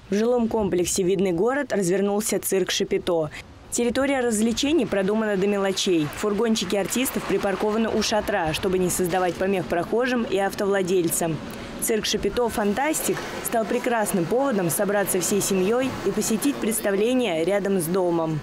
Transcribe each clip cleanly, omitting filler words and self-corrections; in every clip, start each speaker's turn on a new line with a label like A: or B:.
A: В жилом комплексе «Видный город» развернулся цирк «Шапито». Территория развлечений продумана до мелочей. Фургончики артистов припаркованы у шатра, чтобы не создавать помех прохожим и автовладельцам. Цирк «Шапито Фантастик» стал прекрасным поводом собраться всей семьей и посетить представление рядом с домом.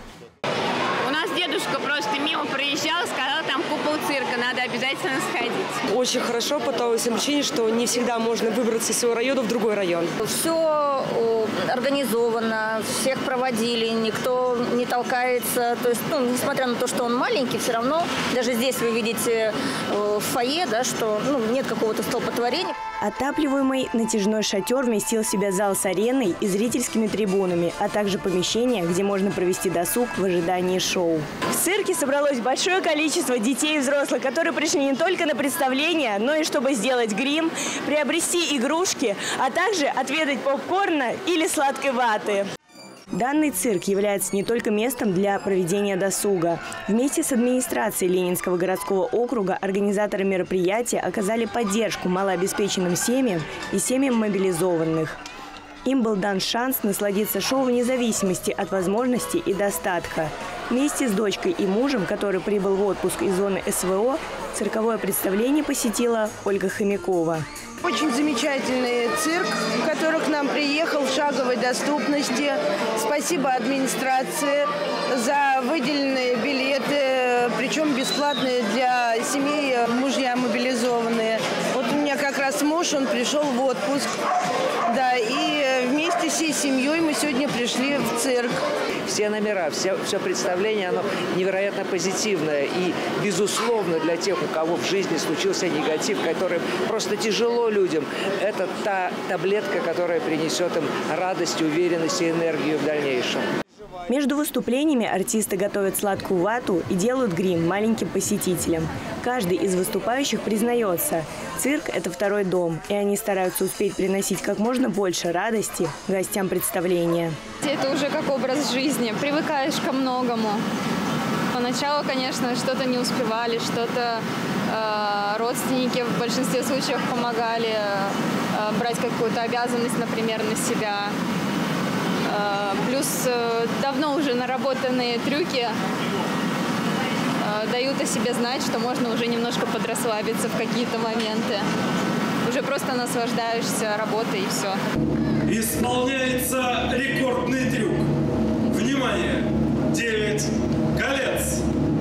B: У нас дедушка просто мимо проезжал, сказал, там купол цирка, надо обязательно сходить.
C: Очень хорошо по той причине, что не всегда можно выбраться из своего района в другой район.
D: Все организовано, всех проводили, никто не толкается. То есть, несмотря на то, что он маленький, все равно, даже здесь вы видите в фойе, да, что нет какого-то столпотворения.
A: Отапливаемый натяжной шатер вместил в себя зал с ареной и зрительскими трибунами, а также помещение, где можно провести досуг в ожидании шоу. В цирке собралось большое количество детей и взрослых, которые пришли не только на представление, но и чтобы сделать грим, приобрести игрушки, а также отведать попкорна или сладкой ваты. Данный цирк является не только местом для проведения досуга. Вместе с администрацией Ленинского городского округа организаторы мероприятия оказали поддержку малообеспеченным семьям и семьям мобилизованных. Им был дан шанс насладиться шоу вне зависимости от возможностей и достатка. Вместе с дочкой и мужем, который прибыл в отпуск из зоны СВО, цирковое представление посетила Ольга Хомякова.
E: Очень замечательный цирк, который к нам приехал в шаговой доступности. Спасибо администрации за выделенные билеты, причем бесплатные для семей, мужья мобилизованные. Вот у меня как раз муж, он пришел в отпуск, да, и вместе всей семьей мы сегодня пришли в цирк.
F: Все номера, все представление, оно невероятно позитивное. И, безусловно, для тех, у кого в жизни случился негатив, который просто тяжело людям, это та таблетка, которая принесет им радость, уверенность и энергию в дальнейшем.
A: Между выступлениями артисты готовят сладкую вату и делают грим маленьким посетителям. Каждый из выступающих признается, цирк – это второй дом, и они стараются успеть приносить как можно больше радости гостям представления.
G: Это уже как образ жизни, привыкаешь ко многому. Поначалу, конечно, что-то не успевали, что-то родственники в большинстве случаев помогали брать какую-то обязанность, например, на себя. Плюс давно уже наработанные трюки дают о себе знать, что можно уже немножко подрасслабиться в какие-то моменты. Уже просто наслаждаешься работой и все.
H: Исполняется рекордный трюк. Внимание! 9 колец!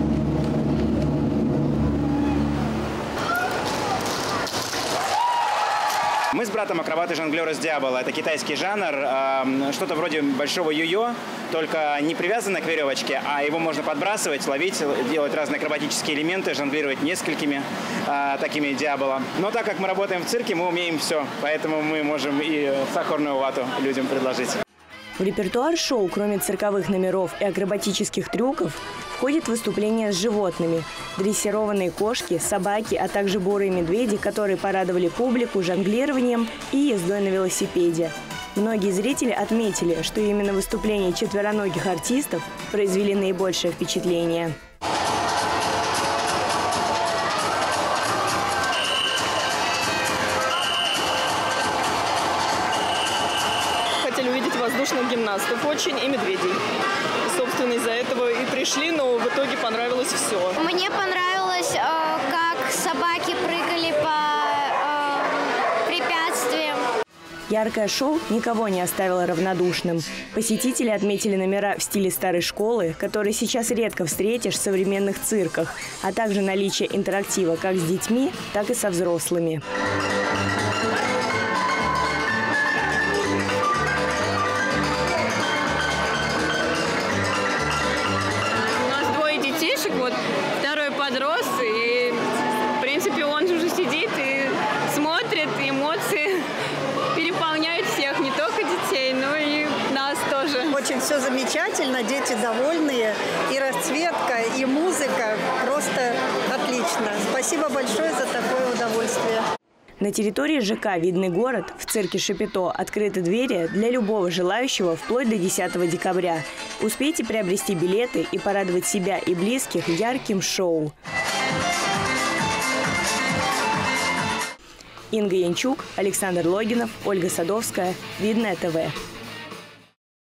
I: Мы с братом акробаты-жонглеры с Диабола. Это китайский жанр, что-то вроде большого йо-йо, только не привязано к веревочке, а его можно подбрасывать, ловить, делать разные акробатические элементы, жонглировать несколькими такими Диабола. Но так как мы работаем в цирке, мы умеем все, поэтому мы можем и сахарную вату людям предложить.
A: В репертуар шоу, кроме цирковых номеров и акробатических трюков, входит выступления с животными. Дрессированные кошки, собаки, а также бурые медведи, которые порадовали публику жонглированием и ездой на велосипеде. Многие зрители отметили, что именно выступления четвероногих артистов произвели наибольшее впечатление.
J: Хотели увидеть воздушных гимнастов очень и медведей. Собственно, из-за этого и пришли, но в итоге понравилось все.
K: Мне понравилось, как собаки прыгали по препятствиям.
A: Яркое шоу никого не оставило равнодушным. Посетители отметили номера в стиле старой школы, которые сейчас редко встретишь в современных цирках, а также наличие интерактива как с детьми, так и со взрослыми.
B: Второй подрос, и, в принципе, он уже сидит и смотрит, эмоции переполняют всех, не только детей, но и нас тоже.
L: Очень все замечательно, дети довольные, и расцветка, и музыка просто отлично. Спасибо большое за такое удовольствие.
A: На территории ЖК «Видный город» в цирке «Шапито» открыты двери для любого желающего вплоть до 10 декабря. Успейте приобрести билеты и порадовать себя и близких ярким шоу. Инга Янчук, Александр Логинов, Ольга Садовская. Видное ТВ.